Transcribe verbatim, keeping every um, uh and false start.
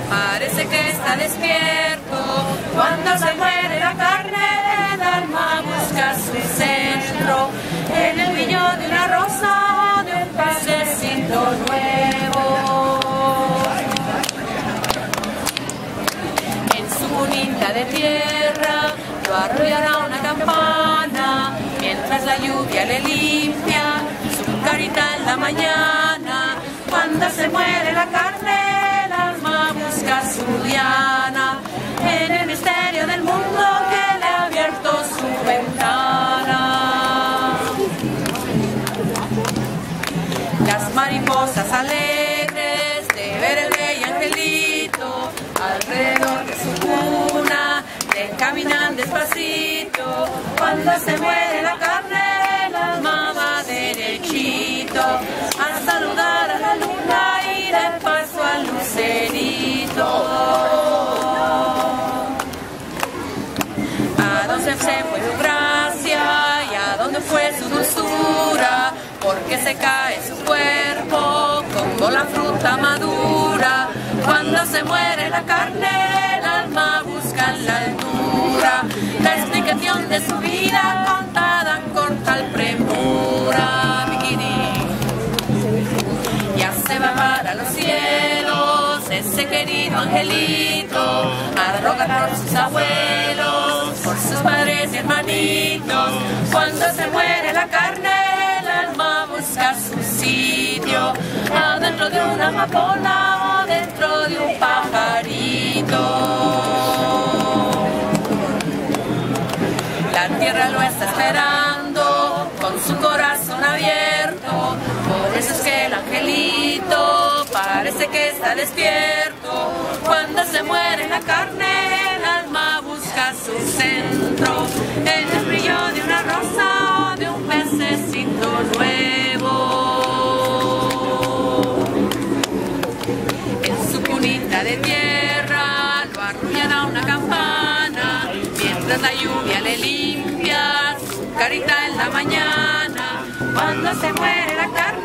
parece que está despierto. Cuando se muere la carne, el alma busca su centro. En el brillo de una rosa, de un pececito nuevo. En su cunita de tierra lo arrullará una campana, mientras la lluvia le limpia su carita en la mañana. Cuando se muere la carne, el alma busca su diana, en el misterio del mundo que le ha abierto su ventana. Las mariposas alegres de ver el bello angelito alrededor de su cuna, le caminan despacito. Cuando se muere la carne, el alma va derechito a saludar a la luna y de paso al lucerito. A dónde se fue su gracia y a dónde fue su dulzura, porque se cae su cuerpo como la fruta madura. Cuando se muere la carne, el alma busca en la altura la explicación de su vida contada con tal premura. Ya se va para los cielos ese querido angelito a rogar por sus abuelos, por sus padres y hermanitos. Cuando se muere la carne, el alma busca su sitio adentro de una amapola o dentro de un pajarito. La tierra lo está esperando con su corazón abierto, por eso es que el angelito parece que está despierto. Cuando se muere la carne, el alma busca su centro, en el brillo de una rosa o de un pececito nuevo. En su cunita de tierra lo arrullará una campana, mientras la lluvia le limpia su carita en la mañana. Cuando se muere la carne,